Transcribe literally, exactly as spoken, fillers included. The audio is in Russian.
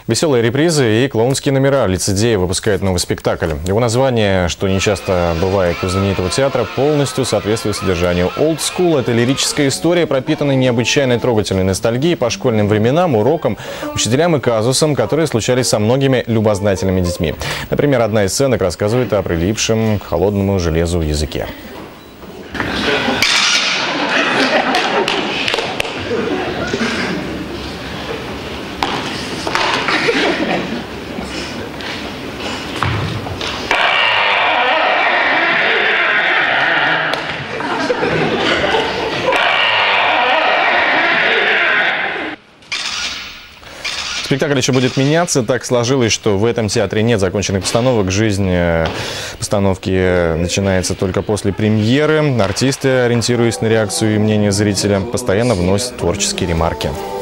Веселые репризы и клоунские номера. Лицедей выпускает новый спектакль. Его название, что нечасто бывает у знаменитого театра, полностью соответствует содержанию. Old School – это лирическая история, пропитанная необычайной трогательной ностальгией по школьным временам, урокам, учителям и казусам, которые случались со многими любознательными детьми. Например, одна из сценок рассказывает о прилипшем к холодному железу языке. Спектакль еще будет меняться. Так сложилось, что в этом театре нет законченных постановок. Жизнь постановки начинается только после премьеры. Артисты, ориентируясь на реакцию и мнение зрителя, постоянно вносят творческие ремарки.